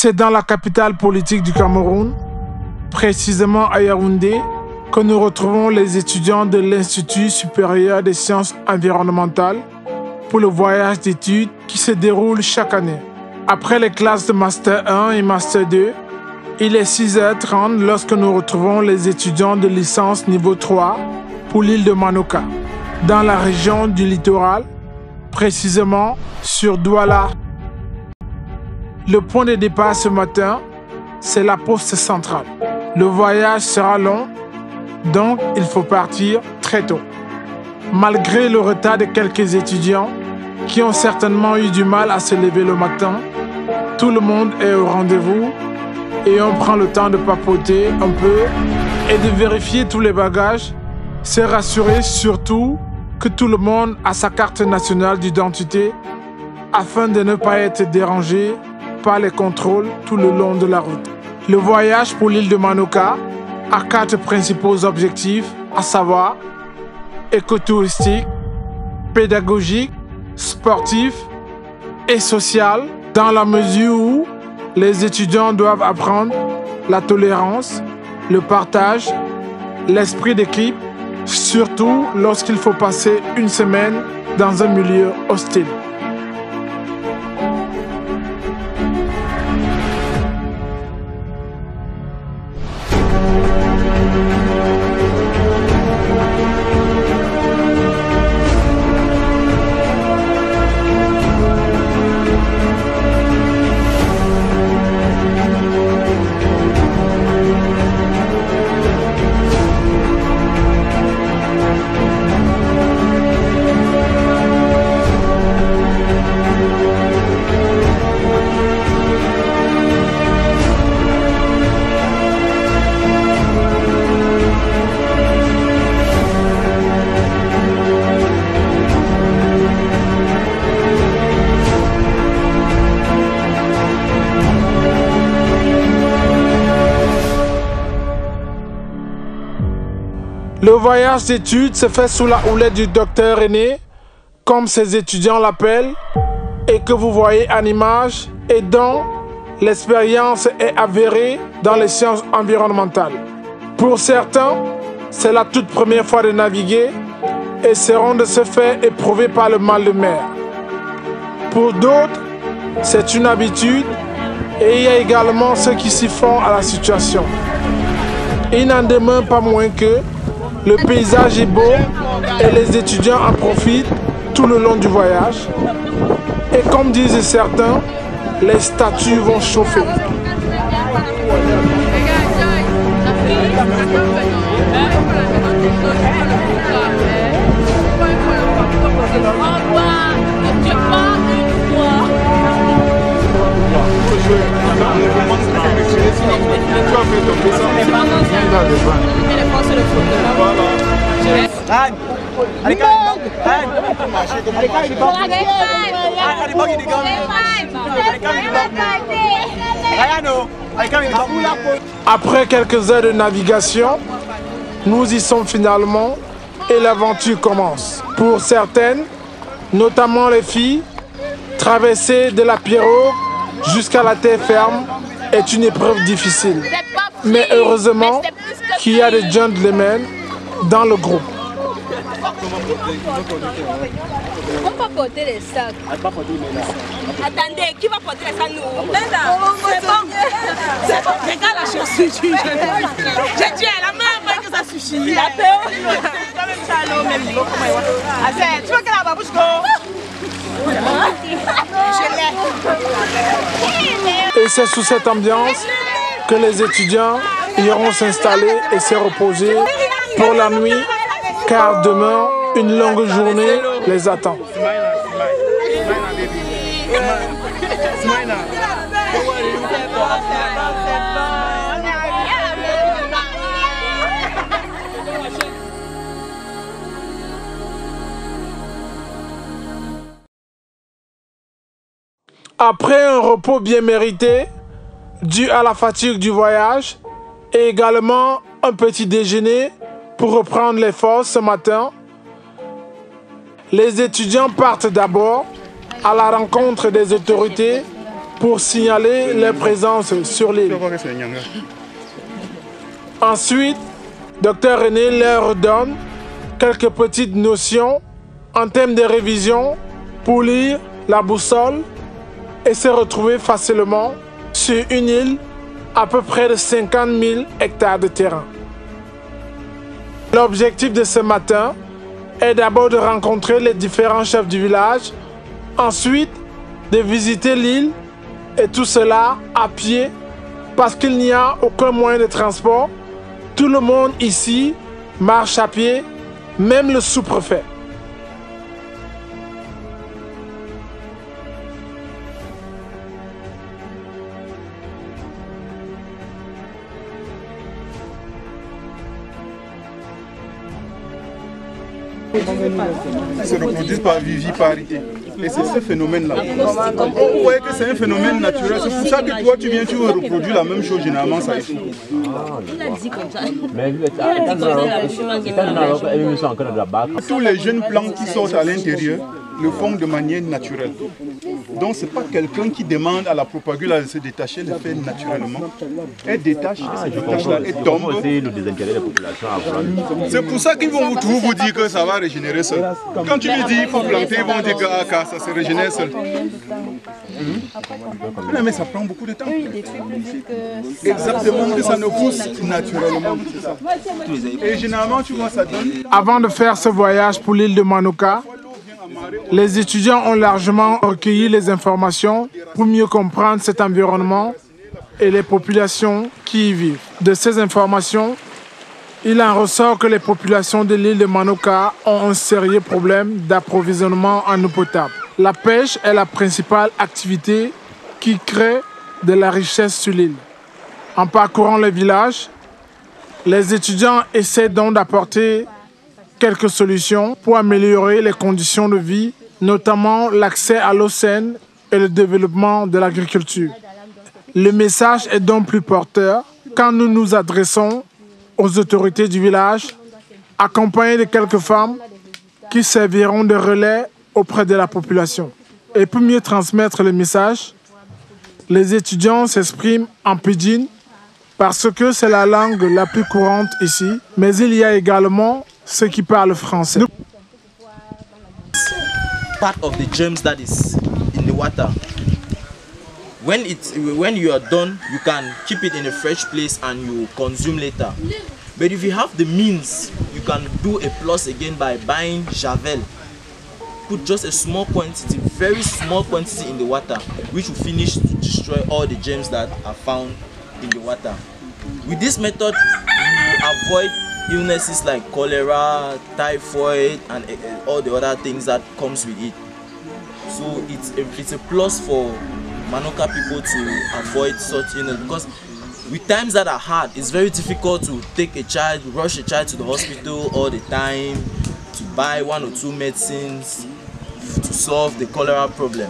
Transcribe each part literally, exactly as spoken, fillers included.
C'est dans la capitale politique du Cameroun, précisément à Yaoundé, que nous retrouvons les étudiants de l'Institut supérieur des sciences environnementales pour le voyage d'études qui se déroule chaque année. Après les classes de Master un et Master deux, il est six heures trente lorsque nous retrouvons les étudiants de licence niveau trois pour l'île de Manoka, dans la région du littoral, précisément sur Douala. Le point de départ ce matin, c'est la poste centrale. Le voyage sera long, donc il faut partir très tôt. Malgré le retard de quelques étudiants qui ont certainement eu du mal à se lever le matin, tout le monde est au rendez-vous et on prend le temps de papoter un peu et de vérifier tous les bagages, se rassurer surtout que tout le monde a sa carte nationale d'identité afin de ne pas être dérangé par les contrôles tout le long de la route. Le voyage pour l'île de Manoka a quatre principaux objectifs, à savoir écotouristique, pédagogique, sportif et social, dans la mesure où les étudiants doivent apprendre la tolérance, le partage, l'esprit d'équipe, surtout lorsqu'il faut passer une semaine dans un milieu hostile. Le voyage d'études se fait sous la houlette du docteur René, comme ses étudiants l'appellent, et que vous voyez en image, et dont l'expérience est avérée dans les sciences environnementales. Pour certains, c'est la toute première fois de naviguer et seront de ce fait éprouvés par le mal de mer. Pour d'autres, c'est une habitude et il y a également ceux qui s'y font à la situation. Il n'en demeure pas moins que le paysage est beau et les étudiants en profitent tout le long du voyage. Et comme disent certains, les statues vont chauffer. Après quelques heures de navigation, nous y sommes finalement et l'aventure commence. Pour certaines, notamment les filles, traverser de la pirogue jusqu'à la terre ferme est une épreuve difficile. Mais heureusement qu'il y a des gentlemen dans le groupe. On peut porter les sacs. Attendez, qui va porter les sacs nous? C'est bon. C'est bon. Regarde la chaussure. J'ai dit à la main que ça suffit. La peur. Tu veux que la babouche go? Et c'est sous cette ambiance que les étudiants iront s'installer et se reposer pour la nuit, car demain, une longue journée les attend. Après un repos bien mérité, dû à la fatigue du voyage, et également un petit déjeuner pour reprendre les forces ce matin, les étudiants partent d'abord à la rencontre des autorités pour signaler leur présence sur l'île. Ensuite, Docteur René leur donne quelques petites notions en termes de révision pour lire la boussole et se retrouver facilement sur une île à peu près de cinquante mille hectares de terrain. L'objectif de ce matin est d'abord de rencontrer les différents chefs du village, ensuite de visiter l'île et tout cela à pied parce qu'il n'y a aucun moyen de transport. Tout le monde ici marche à pied, même le sous-préfet. Ils se reproduisent par viviparité. Et c'est ce phénomène-là. Vous voyez que c'est un phénomène naturel. C'est pour ça que toi, tu viens, tu reproduis la même chose. Généralement, ça est. Tous les jeunes plants qui sortent à l'intérieur le font de manière naturelle. Donc ce n'est pas quelqu'un qui demande à la propagule de se détacher, elle le fait naturellement. Elle détache, elle se détache là, elle tombe. C'est pour ça qu'ils vont vous, vous dire que ça va régénérer seul. Quand tu lui dis qu'il faut planter, ils vont dire que ah, ça se régénère seul. Mmh. Mais ça prend beaucoup de temps. Exactement, que ça ne pousse naturellement. Et généralement, tu vois, ça donne... Avant de faire ce voyage pour l'île de Manoka, les étudiants ont largement recueilli les informations pour mieux comprendre cet environnement et les populations qui y vivent. De ces informations, il en ressort que les populations de l'île de Manoka ont un sérieux problème d'approvisionnement en eau potable. La pêche est la principale activité qui crée de la richesse sur l'île. En parcourant le village, les étudiants essaient donc d'apporter quelques solutions pour améliorer les conditions de vie, notamment l'accès à l'eau saine et le développement de l'agriculture. Le message est donc plus porteur quand nous nous adressons aux autorités du village, accompagnés de quelques femmes qui serviront de relais auprès de la population. Et pour mieux transmettre le message, les étudiants s'expriment en pidgin parce que c'est la langue la plus courante ici, mais il y a également ceux qui parlent français. Part of the germs that is in the water. When it when you are done, you can keep it in a fresh place and you consume later. But if you have the means, you can do a plus again by buying Javel. Put just a small quantity, very small quantity in the water, which will finish to destroy all the germs that are found in the water. With this method, you avoid illnesses like cholera, typhoid, and uh, all the other things that comes with it. So it's a, it's a plus for Manoka people to avoid such illness, because with times that are hard, it's very difficult to take a child, rush a child to the hospital all the time, to buy one or two medicines to solve the cholera problem.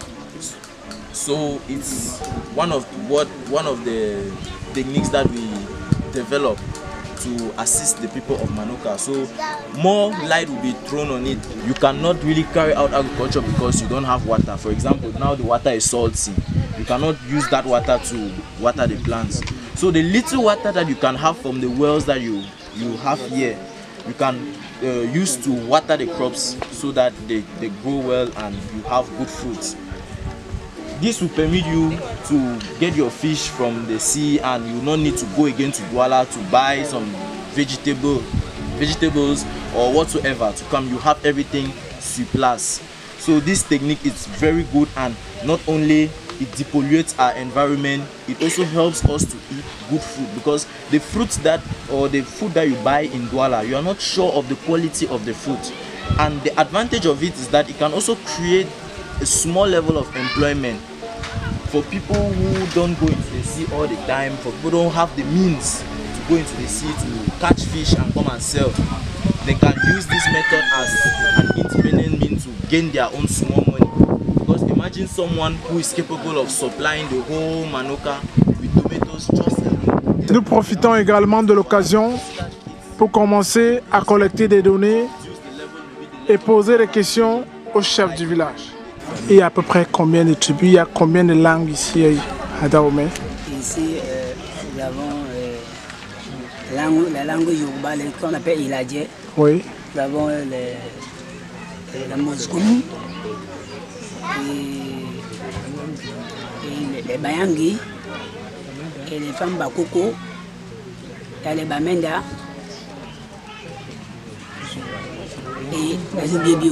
So it's one of what one of the techniques that we develop to assist the people of Manoka. So more light will be thrown on it. You cannot really carry out agriculture because you don't have water. For example, now the water is salty. You cannot use that water to water the plants. So the little water that you can have from the wells that you you have here, you can uh, use to water the crops so that they, they grow well and you have good fruits. This will permit you to get your fish from the sea, and you don't need to go again to Douala to buy some vegetable, vegetables or whatsoever to come. You have everything surplus. So this technique is very good, and not only it depollutes our environment, it also helps us to eat good food, because the fruits that or the food that you buy in Douala, you are not sure of the quality of the fruit. And the advantage of it is that it can also create a small level of employment for people who don't go into the sea all the time, for people who don't have the means to go into the sea to catch fish and come and sell. They can use this method as an independent means to gain their own small money. Because imagine someone who is capable of supplying the whole Manoka with tomatoes just alone. Nous profitons également de l'occasion pour commencer à collecter des données et poser des questions au chef du village. Il y a à peu près combien de tribus, il y a combien de langues ici à Dahomey? Ici, euh, nous avons euh, la, langue, la langue Yoruba, qu'on appelle Iladje. Oui. Nous avons euh, les, la Moscoum, et, et les, les Bayangi, et les femmes Bakoko, il y a les Bamenda, et les Ubibio.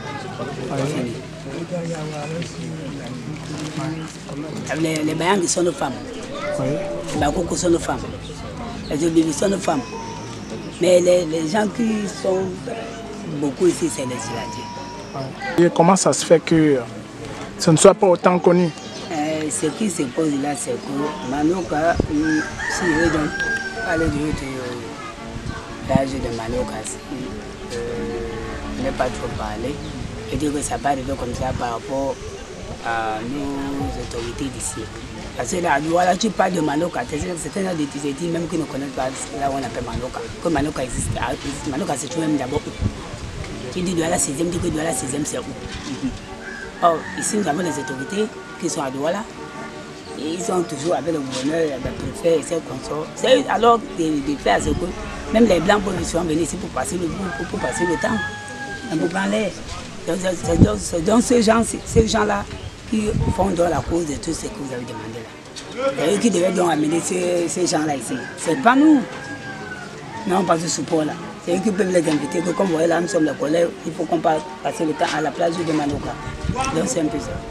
Les, les Bayangi sont nos femmes, oui. Les Bakoko sont nos femmes, les Ubibio sont nos femmes. Mais les, les gens qui sont beaucoup ici, c'est les Iladjis. Et comment ça se fait que ce ne soit pas autant connu? euh, Ce qui se pose là, c'est que Manoka, si je veux parler du l'âge de Manoka, euh, je n'ai pas trop parlé. Je dis que ça peut arriver comme ça par rapport à nos autorités d'ici. Parce que là, voilà, tu parles de Manoka, certains gens disent même qu'ils ne connaissent pas là où on appelle Manoka. Que Manoka existe, Manoka c'est tout même d'abord où. Tu dis Douala sixième, tu dis que Douala sixième c'est où. Or, ici nous avons les autorités qui sont à Douala. Et ils sont toujours avec le gouverneur, le préfet et ses consorts. C'est alors de, de faire ce que même les Blancs peuvent souvent venir ici pour passer le, pour, pour passer le temps. Un peu prendre l'air. C'est donc ces gens, ces gens-là qui font donc la cause de tout ce que vous avez demandé là. C'est eux qui devaient donc amener ces, ces gens-là ici. C'est pas nous. Non, pas de support là. C'est eux qui peuvent les inviter. Que comme vous voyez là, nous sommes les collègues, il faut qu'on passe passer le temps à la plage de Manoka. Donc c'est un peu ça.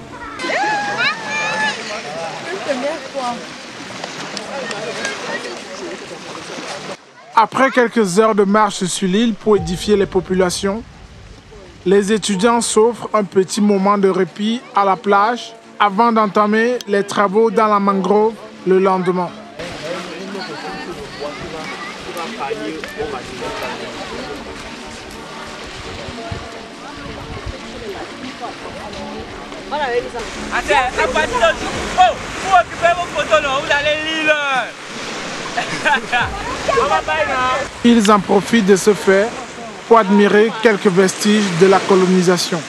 Après quelques heures de marche sur l'île pour édifier les populations, les étudiants s'offrent un petit moment de répit à la plage avant d'entamer les travaux dans la mangrove le lendemain. Ils en profitent de ce fait pour admirer quelques vestiges de la colonisation.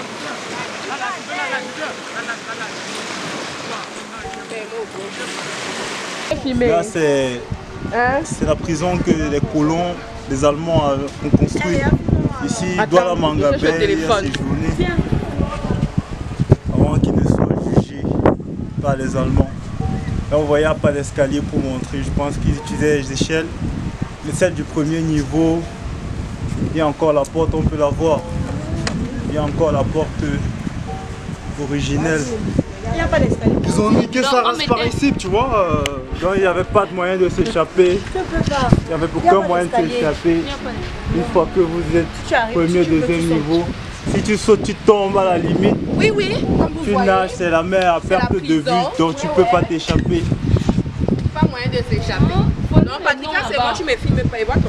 Là, c'est la prison que les colons, les Allemands ont construite. Ici, Douala Mangabé, il y a séjourné avant qu'ils ne soient jugés par les Allemands. Là, vous voyez, il n'y a pas d'escalier pour montrer. Je pense qu'ils utilisaient les échelles. Mais celle du premier niveau, il y a encore la porte, on peut la voir. Il y a encore la porte originelle. Il n'y a pas d'escalier. Ils ont mis que ça reste par ici, tu vois. Donc il n'y avait pas de moyen de s'échapper. Il n'y avait aucun moyen de s'échapper. Une fois que vous êtes premier, deuxième niveau, si tu sautes, tu tombes à la limite. Oui, oui. Tu nages, c'est la mer à perte de vue, donc tu ne peux pas t'échapper. Pas moyen de s'échapper. Non, Patrick, c'est bon, tu me filmes pas. Et vois ton...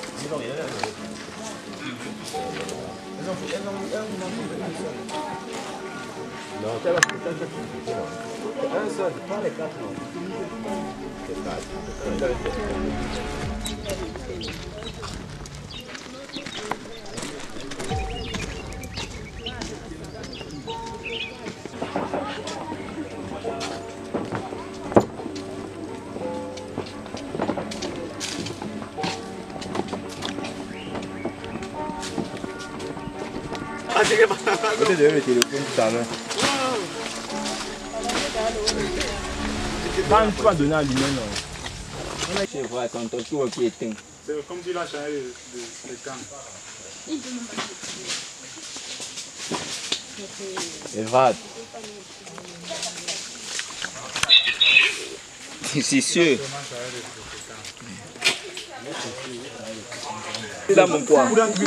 Peut-être de le téléphone tout à l'heure. Quand tu vas donner à lui-même, non. Je vois ton tour qui éteint. C'est comme si il a changé de camp. Evad. C'est sûr. Là, mon poids.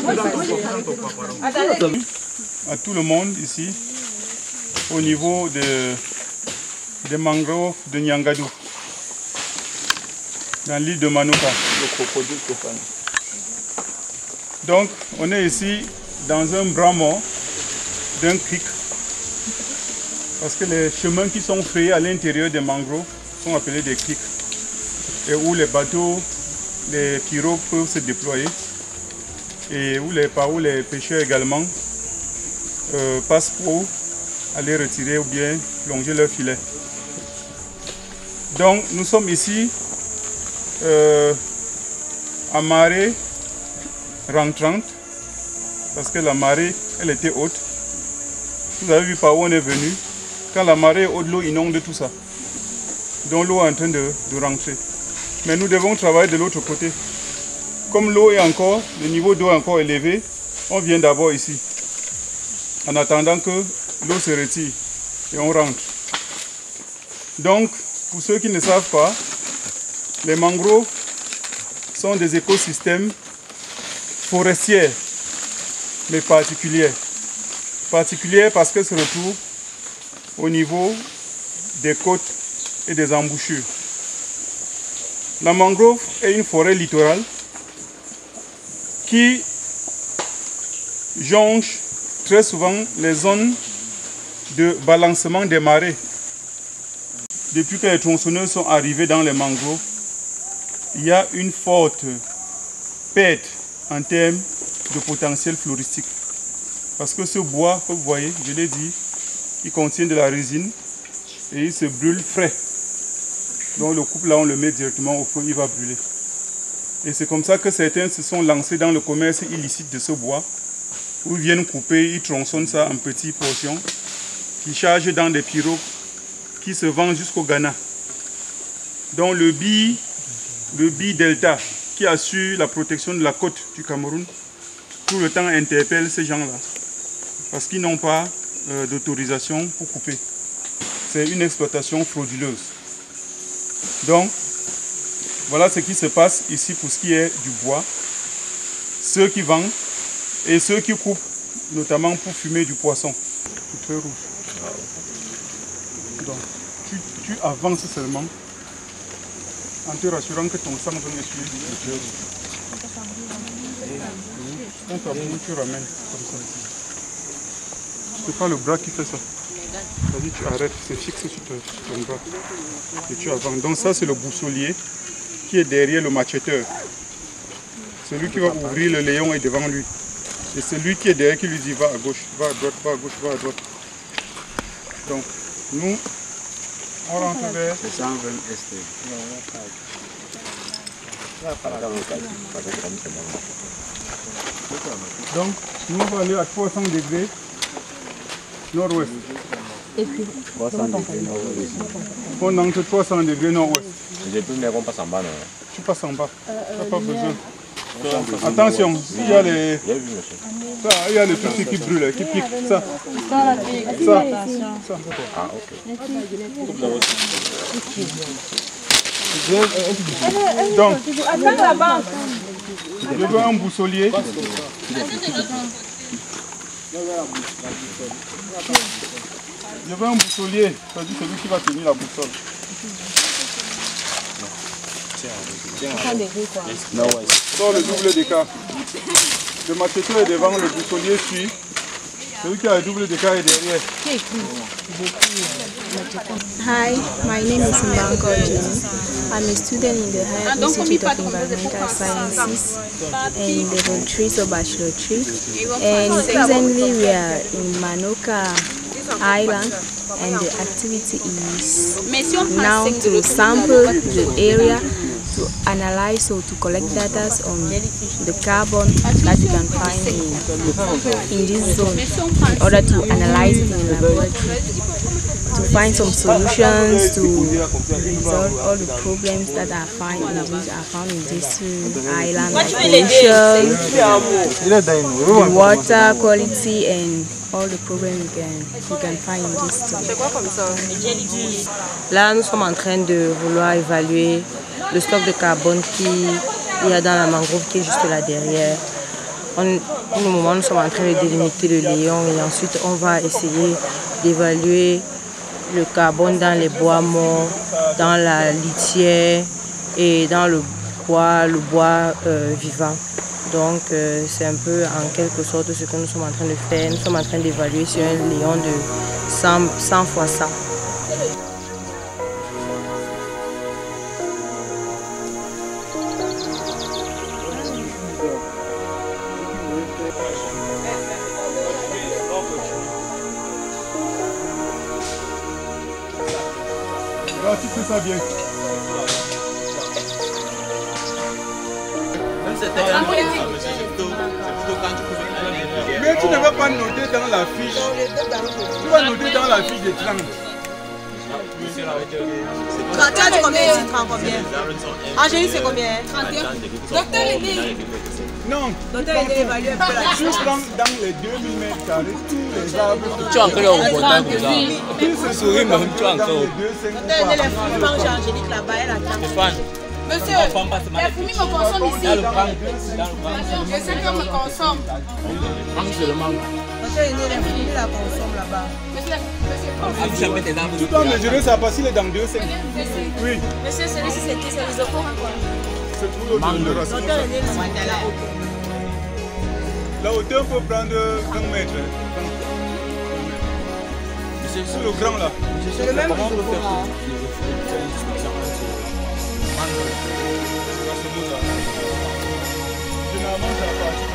À tout le monde ici, au niveau de, des mangroves de Nyangadou, dans l'île de Manoka. Donc, on est ici dans un bras mort d'un cric, parce que les chemins qui sont créés à l'intérieur des mangroves sont appelés des crics, et où les bateaux, les pirogues peuvent se déployer, et où les, par où les pêcheurs également euh, passent pour aller retirer ou bien plonger leur filet. Donc nous sommes ici euh, à marée rentrante, parce que la marée elle était haute. Vous avez vu par où on est venu. Quand la marée est haute, l'eau inonde tout ça. Donc l'eau est en train de, de rentrer. Mais nous devons travailler de l'autre côté. Comme l'eau est encore, le niveau d'eau est encore élevé, on vient d'abord ici. En attendant que l'eau se retire et on rentre. Donc, pour ceux qui ne savent pas, les mangroves sont des écosystèmes forestiers, mais particuliers. Particuliers parce qu'elles se retrouvent au niveau des côtes et des embouchures. La mangrove est une forêt littorale qui jonche très souvent les zones de balancement des marées. Depuis que les tronçonneuses sont arrivées dans les mangroves, il y a une forte perte en termes de potentiel floristique. Parce que ce bois, comme vous voyez, je l'ai dit, il contient de la résine et il se brûle frais. Donc le couple là, on le met directement au feu, il va brûler. Et c'est comme ça que certains se sont lancés dans le commerce illicite de ce bois, où ils viennent couper, ils tronçonnent ça en petites portions, qui chargent dans des pirogues, qui se vendent jusqu'au Ghana. Donc le B I, le B I Delta, qui assure la protection de la côte du Cameroun, tout le temps interpelle ces gens-là, parce qu'ils n'ont pas euh, d'autorisation pour couper. C'est une exploitation frauduleuse. Donc, voilà ce qui se passe ici pour ce qui est du bois. Ceux qui vendent et ceux qui coupent, notamment pour fumer du poisson. C'est très rouge. Donc, tu, tu avances seulement en te rassurant que ton sang va essuyer du très rouge. Quand tu avances, tu ramènes comme ça. C'est pas le bras qui fait ça. C'est-à-dire tu arrêtes, c'est fixé sur ton bras. Et tu avances. Donc ça c'est le boussolier qui est derrière le macheteur. Celui qui va ouvrir le léon est devant lui. Et celui qui est derrière qui lui dit va à gauche, va à droite, va à gauche, va à droite. Donc nous, on rentre vers... cent vingt est. Donc nous on va aller à trois cents degrés nord-ouest. Et puis, trois cents degrés nord-ouest. On entre trois cents degrés nord-ouest. J'ai plus, mais on passe en bas, non? Tu passes en bas, tu n'as pas besoin. Attention, il y a les... Ça, il y a les trucs qui brûlent, qui piquent. Ça, ça, ça. Ah, ok. Donc, je veux un boussolier. Je veux un boussolier, c'est-à-dire celui qui va tenir la boussole. Sors le double d'écart. Le macheteur est devant, le boussolier suit. Celui qui a le double d'écart est derrière. Hi, my name is Mbanko Jimmy. I'm a student in the Higher Institute of Environmental Sciences and level three, so bachelor three. And presently we are in Manoka Island, and the activity is now to sample the area, to analyze or to collect data on the carbon that you can find in, in this zone in order to analyze it in the laboratory, to find some solutions to resolve all the problems that are found in this, are found in this island, like pollution, the water quality, and all the problems you can, you can find in this zone. Là, nous sommes en train de vouloir évaluer le stock de carbone qu'il y a dans la mangrove qui est juste là derrière. On, pour le moment, nous sommes en train de délimiter le léon et ensuite on va essayer d'évaluer le carbone dans les bois morts, dans la litière et dans le bois, le bois euh, vivant. Donc euh, c'est un peu en quelque sorte ce que nous sommes en train de faire. Nous sommes en train d'évaluer sur un léon de cent fois cent. ça bien. Mais tu ne vas pas noter dans la fiche. Tu vas noter dans la fiche des trente. trente et un, tu combien ici? trente combien? Angélique, c'est combien? trente et un. Docteur Léné. Non, Docteur Léné évalue un peu la tu prends dans les deux mille mètres carrés tous les arbres. Tu es encore au contact de ça. Tu souris même, tu es encore. Docteur Léné, les fruits mangent Angélique là-bas, elle attend. Monsieur, les fruits me consomment ici. Dans le banc. Je sais que me consomme. Docteur Léné, les fruits la consomment là-bas. Tu dois mesurer ça parce qu'il est dans deux cinq. Oui. Monsieur, celui-ci c'est qui? C'est les opos? C'est pour l'autre. Docteur Léné, c'est la hauteur. La hauteur peut prendre vingt mètres. Sur le grand là. C'est le même. Je n'avance pas.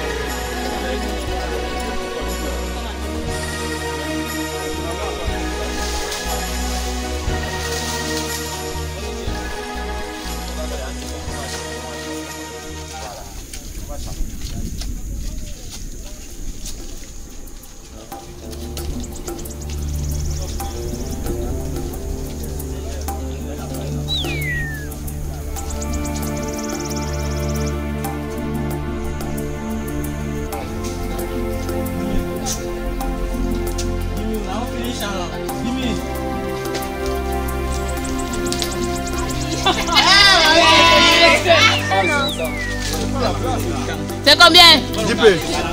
C'est combien? dix peu.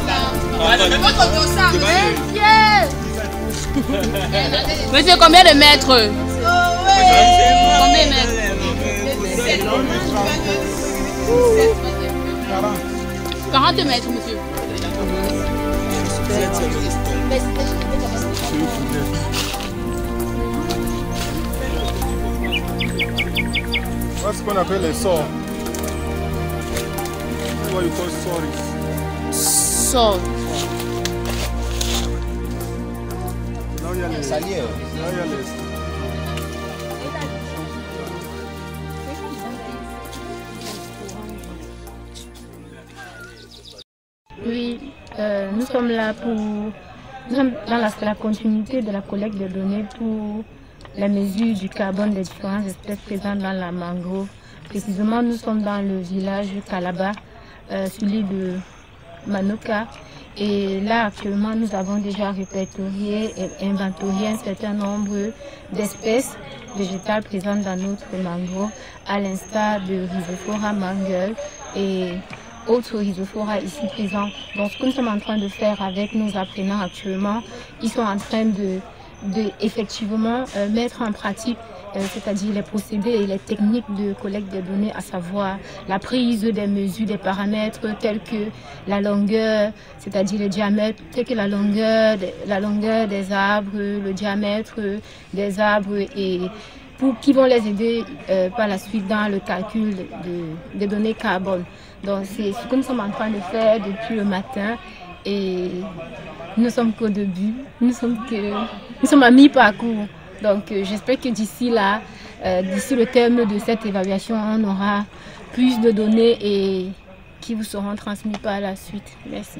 Monsieur, combien de mètres? Combien de mètres? quarante mètres, monsieur. Voilà ce qu'on appelle les sorts. What you call sorries. Sort. Là où il y a les saliers. Là où il y a les... Oui, euh, nous sommes là pour... Nous sommes dans la, la continuité de la collecte de données pour la mesure du carbone des différentes espèces présentes dans la mangrove. Précisément, nous sommes dans le village Kalaba, euh, sur l'île de Manoka. Et là, actuellement, nous avons déjà répertorié et inventorié un certain nombre d'espèces végétales présentes dans notre mangrove, à l'instar de Rhizophora mangueul et autres Rhizophora ici présents. Donc, ce que nous sommes en train de faire avec nos apprenants actuellement, ils sont en train de, de effectivement euh, mettre en pratique Euh, c'est-à-dire les procédés et les techniques de collecte des données, à savoir la prise des mesures, des paramètres tels que la longueur, c'est-à-dire le diamètre, tels que la longueur, la longueur des arbres, le diamètre des arbres, et pour, qui vont les aider euh, par la suite dans le calcul de, des données carbone. Donc c'est ce que nous sommes en train de faire depuis le matin, et nous ne sommes qu'au début, nous sommes, que, nous sommes à mi-parcours. Donc euh, j'espère que d'ici là, euh, d'ici le terme de cette évaluation, on aura plus de données et qui vous seront transmises par la suite. Merci.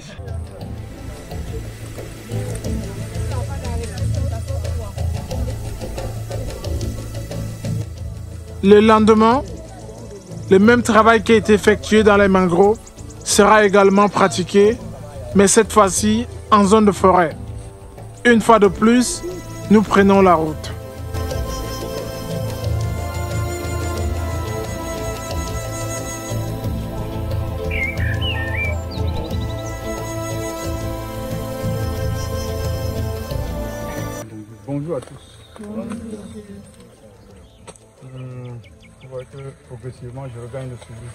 Le lendemain, le même travail qui a été effectué dans les mangroves sera également pratiqué, mais cette fois-ci en zone de forêt. Une fois de plus, nous prenons la route. Bonjour à tous. Bonjour. Hum, vous voyez que progressivement je regagne le suivi.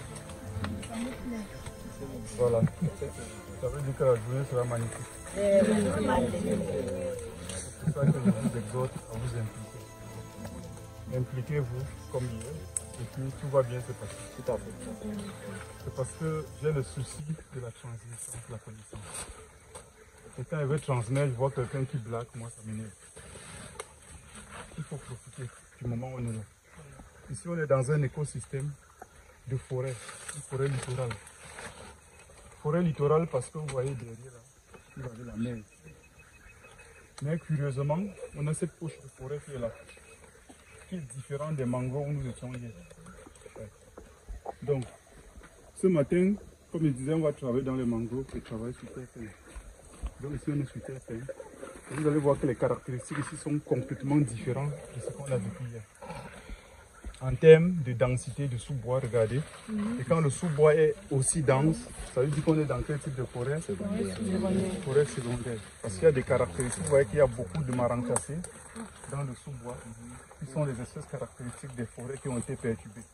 Voilà. Ça veut dire que la journée sera magnifique. C'est pour ça que je vous exhorte à vous impliquer. Impliquez-vous comme hier et puis tout va bien se passer. Tout à fait. C'est parce que j'ai le souci de la transmission de la connaissance. Et quand je veux transmettre, je vois quelqu'un qui blague, moi ça m'énerve. Il faut profiter du moment où on est là. Ici, on est dans un écosystème de forêt, une forêt littorale. Forêt littorale parce que vous voyez derrière là, vous avez la mer. Mais curieusement, on a cette poche de forêt qui est là, qui est différente des mangroves où nous étions hier. Ouais. Donc, ce matin, comme je disais, on va travailler dans les mangroves et travailler sur terre ferme. Donc ici, on est sur terre ferme. Vous allez voir que les caractéristiques ici sont complètement différentes de ce qu'on a vécu hier. En termes de densité de sous-bois, regardez. Mm-hmm. Et quand le sous-bois est aussi dense, ça veut dire qu'on est dans quel type de forêt? Secondaire. Forêt secondaire. Parce qu'il y a des caractéristiques, vous voyez qu'il y a beaucoup de marancassés dans le sous-bois, qui sont les espèces caractéristiques des forêts qui ont été perturbées.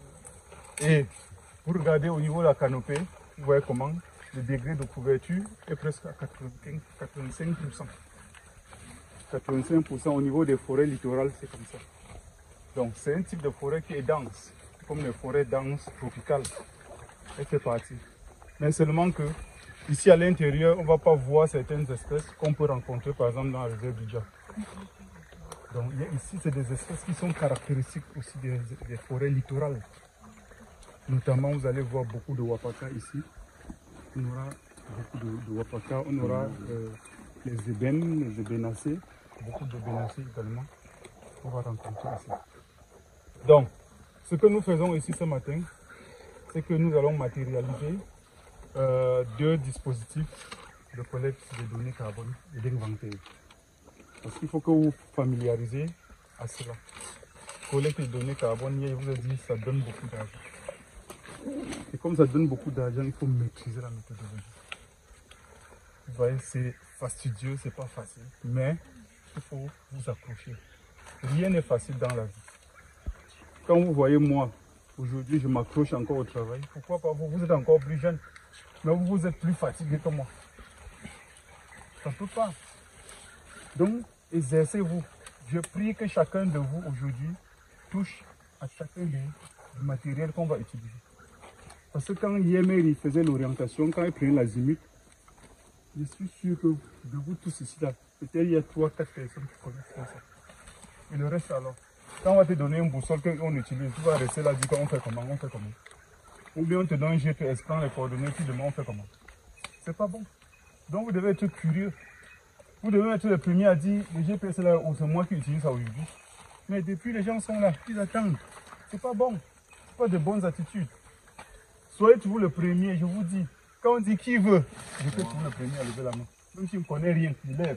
Et vous regardez au niveau de la canopée, vous voyez comment le degré de couverture est presque à quatre-vingt-cinq pour cent. quatre-vingt-cinq pour cent au niveau des forêts littorales, c'est comme ça. Donc c'est un type de forêt qui est dense, comme les forêts denses tropicales. Elle fait partie. Mais seulement que ici à l'intérieur, on ne va pas voir certaines espèces qu'on peut rencontrer par exemple dans la réserve du Dja. Donc ici, c'est des espèces qui sont caractéristiques aussi des, des forêts littorales. Notamment, vous allez voir beaucoup de wapaka ici. On aura beaucoup de, de wapaka, on aura euh, les ébènes, les ébénacées, beaucoup d'ébénacées également. On va rencontrer ici. Donc, ce que nous faisons ici ce matin, c'est que nous allons matérialiser euh, deux dispositifs de collecte de données carbone et d'inventaire. Parce qu'il faut que vous vous familiarisez à cela. Collecte de données carbone, je vous ai dit, ça donne beaucoup d'argent. Et comme ça donne beaucoup d'argent, il faut maîtriser la méthodologie. Vous voyez, c'est fastidieux, c'est pas facile, mais il faut vous accrocher. Rien n'est facile dans la vie. Quand vous voyez moi, aujourd'hui je m'accroche encore au travail, pourquoi pas vous? Vous êtes encore plus jeune, mais vous, vous êtes plus fatigué que moi. Ça ne peut pas. Donc, exercez-vous. Je prie que chacun de vous aujourd'hui touche à chacun des matériels qu'on va utiliser. Parce que quand Yémer faisait l'orientation, quand il prenait l'azimut, je suis sûr que de vous tous ici là, peut-être il y a trois, quatre personnes qui connaissent ça. Et le reste alors, quand on va te donner une boussole qu'on utilise, tu vas rester là, dire qu'on fait comment, on fait comment. Ou bien on te donne un G P S, prends les coordonnées, tu demandes on fait comment. C'est pas bon. Donc vous devez être curieux. Vous devez être le premier à dire, le G P S est là, ou c'est moi qui utilise ça aujourd'hui. Mais depuis les gens sont là, ils attendent. C'est pas bon. C'est pas de bonnes attitudes. Soyez toujours le premier, je vous dis. Quand on dit qui veut, je peux toujours le premier à lever la main. Même si je ne connais rien, je lève.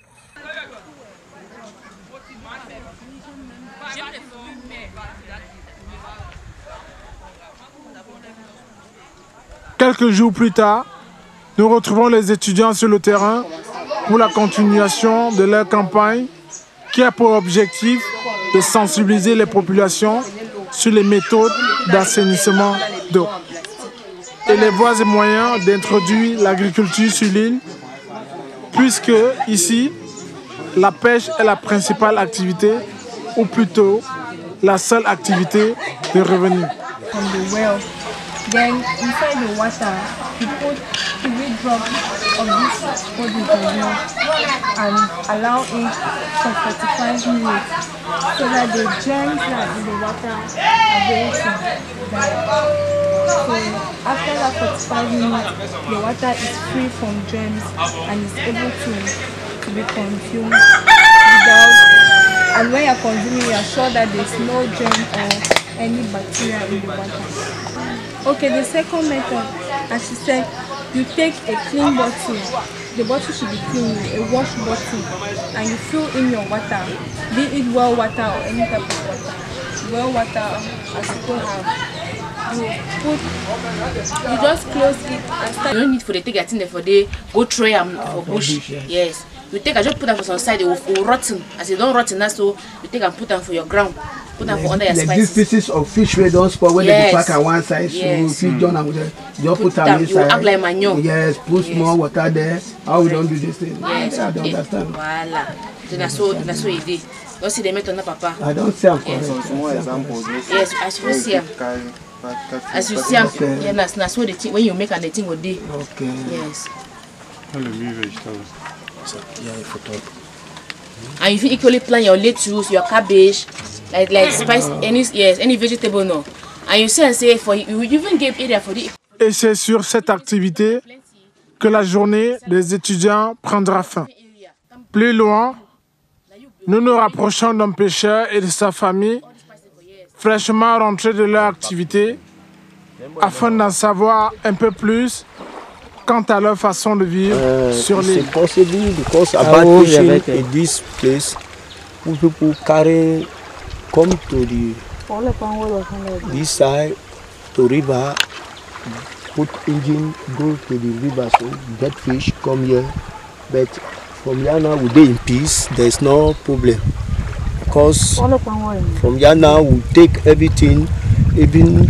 Quelques jours plus tard, nous retrouvons les étudiants sur le terrain pour la continuation de leur campagne qui a pour objectif de sensibiliser les populations sur les méthodes d'assainissement d'eau et les voies et moyens d'introduire l'agriculture sur l'île, puisque ici, la pêche est la principale activité, ou plutôt la seule activité de revenu. Then inside the water, you put three drops of this poison and allow it for forty-five minutes so that the germs that are in the water are going to die. So after that forty-five minutes, the water is free from germs and is able to, to be consumed without, and when you are consuming, you are sure that there is no germ or any bacteria in the water. Okay, the second method, as she said, you take a clean bottle. The bottle should be clean, a wash bottle, and you fill in your water, be it well water or any type of water. Well water, as you don't have, you put, you just close it and start. You don't need for the take a thing there for the go tray them for bush. Yes. You take a just put them for some side, it will, will rotten. As you don't rotten, that's so you take and put them for your ground. Put them for under your like spices. This pieces of fish where don't spoil when yes. they pack at one side, yes. so fish done and just put, put them, them inside. act like manure. Yes, put yes. more water there. How we don't do this thing? Yes. I don't okay. understand. Voila. So that's so that's what it is. Don't see the method, papa. I don't see them. Yes. Yes. yes, as you see them. As you see them, okay. yeah, that's that's what the thing when you make and the thing will do. Okay. Yes. Le mieux végétal. Il y a une photo. And if you equally plant your lettuce, your cabbage, like like spice, any yes, any vegetable no. And you say and say for you even give area for the. Et c'est sur cette activité que la journée des étudiants prendra fin. Plus loin, nous nous rapprochons d'un pêcheur et de sa famille, fraîchement rentrés de leur activité, afin d'en savoir un peu plus quant à leur façon de vivre uh, sur l'île. C'est possible because about fishing in this place, people carry come to the this side to river, put engine, go to the river, so get fish, come here. But from here now we dey in peace, there is no problem. Because from here now we take everything, even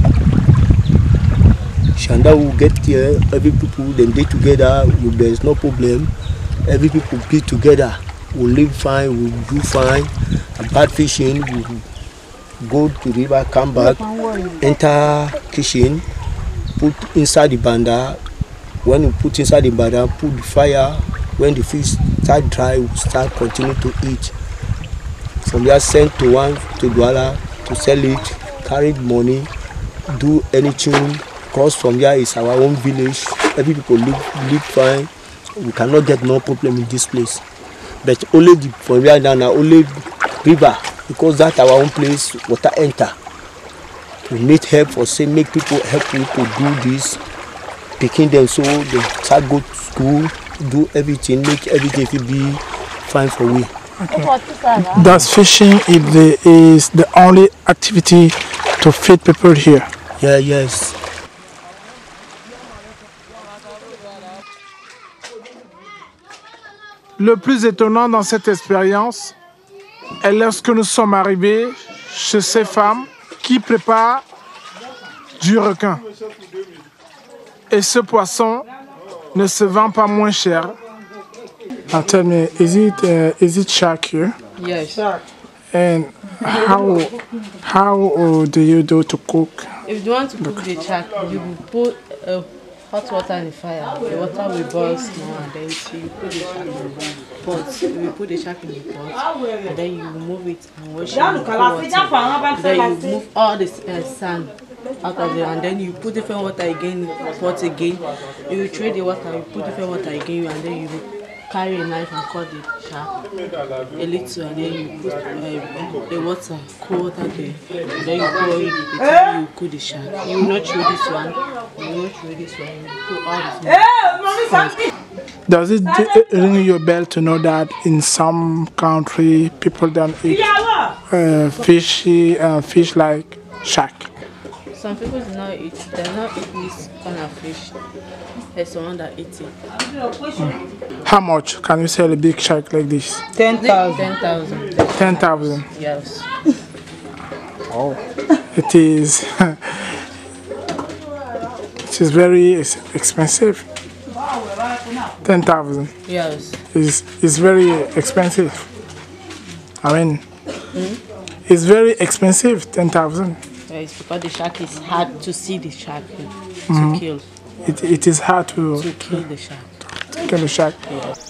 Shanda will get here, every people then day together, there is no problem. Every people be together, we live fine, we do fine. About fishing, we go to river, come back, enter kitchen, put inside the banda. When we put inside the banda, put the fire. When the fish start dry, we start continue to eat. From there, send to one to Douala to sell it, carry money, do anything. Because from here is our own village. Every people live live fine. We cannot get no problem in this place. But only the from here down now only river, because that's our own place. Water enter. We need help for say make people help people do this, picking them so they start go to school, do everything, make everything to be fine for we. Okay. Does fishing is the, is the only activity to feed people here? Yeah, yes. Le plus étonnant dans cette expérience est lorsque nous sommes arrivés chez ces femmes qui préparent du requin. Et ce poisson ne se vend pas moins cher. Now tell me, is it uh, is it shark here? Yes. And how how uh, do you do to cook? If you want to cook the shark, you put uh, hot water in the fire. The water will boil small, and then you put the shark in the pot. You put the shark in the pot, and then you remove it and wash it in cold water. Then you remove all the uh, sand out of it, and then you put different water again, pot again. You trade the water, you put different water again, and then you carry a knife and cut the shark a little, and then you put uh, the water, cold water there. And then you pour it, and you cook the shark. You will not throw this one, you will not throw this one, you put all this one. Does it ring your bell to know that in some country people don't eat uh, fishy, uh, fish like shark? Some people do not eat, they do not eat this kind of fish. There's someone that eats it. Mm. How much can you sell a big shark like this? Ten thousand. Ten thousand. Ten thousand? Yes. Oh. It is, it is very expensive. Ten thousand. Yes. It's, it's very expensive. I mean, hmm? It's very expensive, ten thousand. It's because the shark is hard to see the shark to Mm-hmm. kill. It, it is hard to, to kill the shark. To kill the shark. Yes.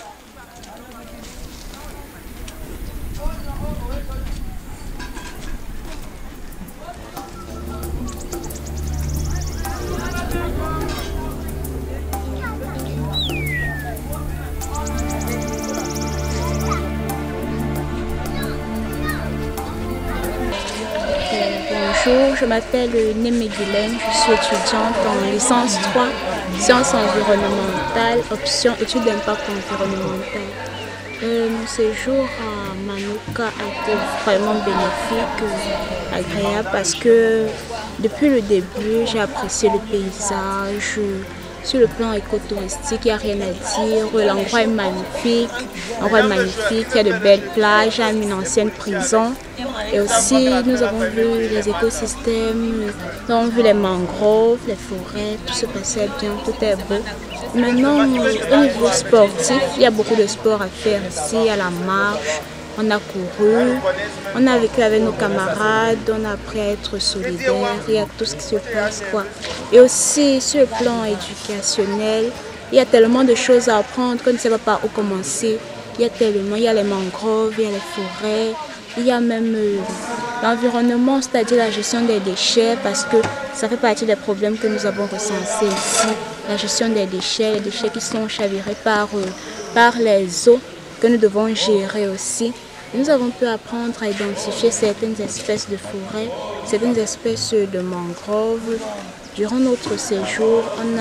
Bonjour, je m'appelle Némé Guylaine, je suis étudiante en licence trois, sciences environnementales, option études d'impact environnemental. Euh, mon séjour à Manuka a été vraiment bénéfique, agréable parce que depuis le début j'ai apprécié le paysage. Sur le plan écotouristique, il n'y a rien à dire. L'endroit est magnifique. L'endroit est magnifique. Il y a de belles plages, il y a une ancienne prison. Et aussi, nous avons vu les écosystèmes, nous avons vu les mangroves, les forêts. Tout se passait bien, tout est beau. Maintenant, au niveau sportif, il y a beaucoup de sports à faire ici, à la marche. On a couru, on a vécu avec nos camarades, on a appris à être solidaire, il y a tout ce qui se passe, quoi. Et aussi sur le plan éducationnel, il y a tellement de choses à apprendre qu'on ne sait pas par où commencer. Il y a tellement, il y a les mangroves, il y a les forêts, il y a même euh, l'environnement, c'est-à-dire la gestion des déchets, parce que ça fait partie des problèmes que nous avons recensés ici. La gestion des déchets, les déchets qui sont chavirés par, euh, par les eaux que nous devons gérer aussi. Et nous avons pu apprendre à identifier certaines espèces de forêts, certaines espèces de mangroves. Durant notre séjour, on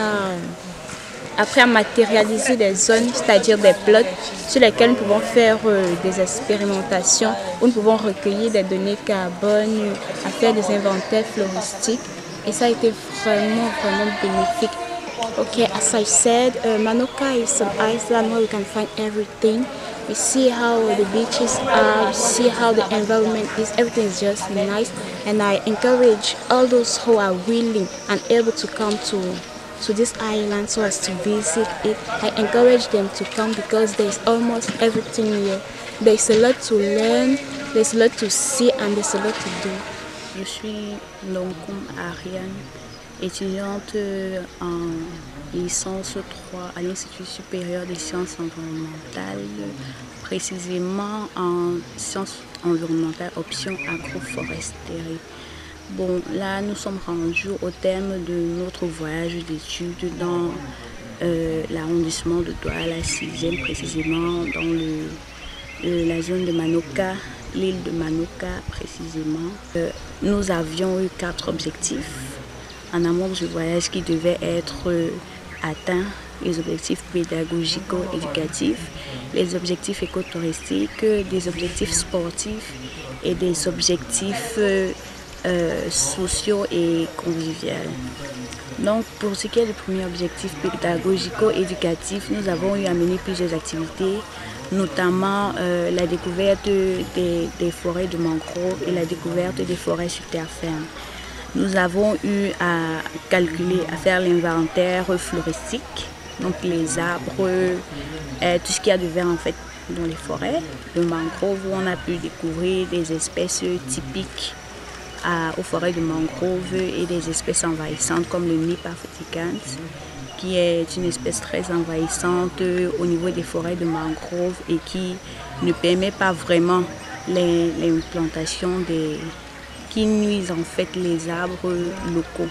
a appris à matérialiser des zones, c'est-à-dire des plots sur lesquels nous pouvons faire euh, des expérimentations, où nous pouvons recueillir des données carbone, à faire des inventaires floristiques. Et ça a été vraiment, vraiment bénéfique. Okay, as I said, uh, Manoka is an island where we can find everything. We see how the beaches are, we see how the environment is, everything is just nice. And I encourage all those who are willing and able to come to, to this island so as to visit it. I encourage them to come because there's almost everything here. There's a lot to learn, there's a lot to see, and there's a lot to do. Je suis Lonkoum Ariane, étudiante en licence trois à l'Institut supérieur des sciences environnementales, précisément en sciences environnementales, option agroforesterie. Bon, là, nous sommes rendus au terme de notre voyage d'études dans euh, l'arrondissement de Douala, la sixième, précisément dans le, le, la zone de Manoka, l'île de Manoka précisément. Euh, nous avions eu quatre objectifs en amont du voyage qui devaient être euh, atteints: les objectifs pédagogico-éducatifs, les objectifs écotouristiques, des objectifs sportifs et des objectifs euh, euh, sociaux et conviviaux. Donc pour ce qui est du premier objectif pédagogico-éducatif, nous avons eu à mener plusieurs activités, notamment euh, la découverte des, des forêts de mangroves et la découverte des forêts sur terre ferme. Nous avons eu à calculer, à faire l'inventaire floristique, donc les arbres, euh, tout ce qu'il y a de vert en fait dans les forêts. Le mangrove, où on a pu découvrir des espèces typiques à, aux forêts de mangrove et des espèces envahissantes comme le Nipa africans, qui est une espèce très envahissante au niveau des forêts de mangrove et qui ne permet pas vraiment l'implantation des... qui nuisent en fait les arbres locaux.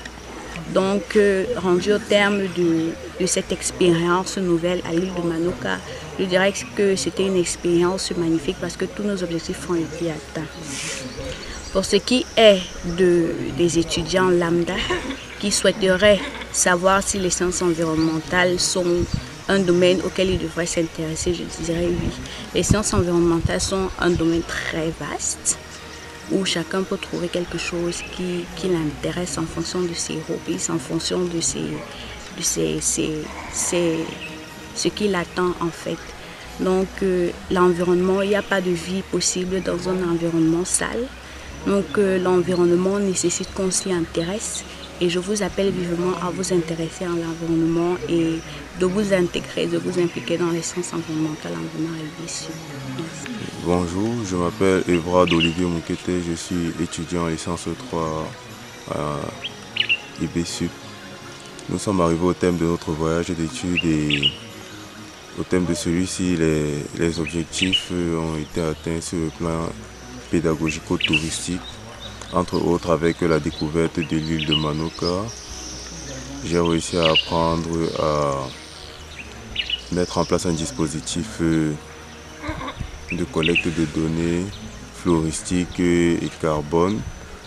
Donc, euh, rendu au terme de, de cette expérience nouvelle à l'île de Manoka, je dirais que c'était une expérience magnifique parce que tous nos objectifs ont été atteints. Pour ce qui est de, des étudiants lambda qui souhaiteraient savoir si les sciences environnementales sont un domaine auquel ils devraient s'intéresser, je dirais oui. Les sciences environnementales sont un domaine très vaste, où chacun peut trouver quelque chose qui, qui l'intéresse en fonction de ses hobbies, en fonction de, ses, de ses, ses, ses, ce qui l'attend en fait. Donc euh, l'environnement, il n'y a pas de vie possible dans un environnement sale. Donc euh, l'environnement nécessite qu'on s'y intéresse et je vous appelle vivement à vous intéresser à l'environnement et de vous intégrer, de vous impliquer dans les sciences environnementales en venant à ici. Bonjour, je m'appelle Evrard Olivier Moukete, je suis étudiant en licence trois à I B S U P. Nous sommes arrivés au thème de notre voyage d'études et au thème de celui-ci, les, les objectifs ont été atteints sur le plan pédagogico-touristique, entre autres avec la découverte de l'île de Manoka. J'ai réussi à apprendre à mettre en place un dispositif de collecte de données floristiques et carbone.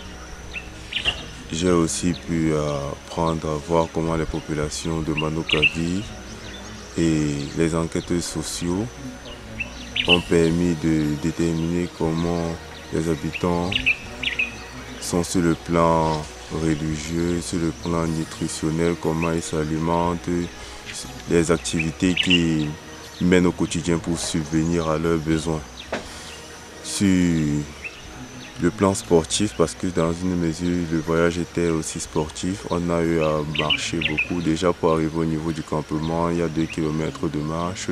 J'ai aussi pu apprendre à voir comment les populations de Manoka vivent et les enquêtes sociaux ont permis de déterminer comment les habitants sont sur le plan religieux, sur le plan nutritionnel, comment ils s'alimentent, les activités qu'ils mènent au quotidien pour subvenir à leurs besoins. Sur le plan sportif, parce que dans une mesure le voyage était aussi sportif, on a eu à marcher beaucoup. Déjà pour arriver au niveau du campement, il y a deux kilomètres de marche.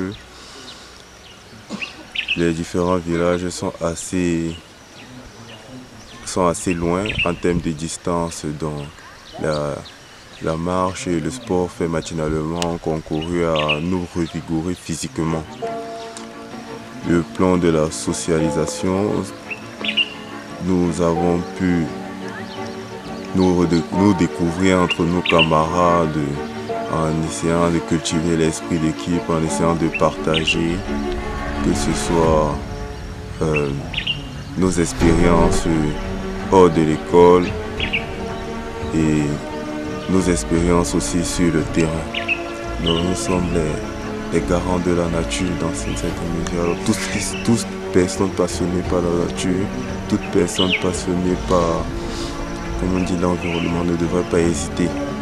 Les différents villages sont assez, sont assez loin en termes de distance, donc la, la marche et le sport fait matinalement ont concouru à nous revigorer physiquement. le plan de la socialisation, nous avons pu nous, nous découvrir entre nos camarades en essayant de cultiver l'esprit d'équipe, en essayant de partager, que ce soit euh, nos expériences hors de l'école et nos expériences aussi sur le terrain. Nous, nous sommes les, les garants de la nature dans cette mesure. Alors, tous, toutes personnes passionnées par la nature, toute personne passionnée par, comme on dit, l'environnement ne devrait pas hésiter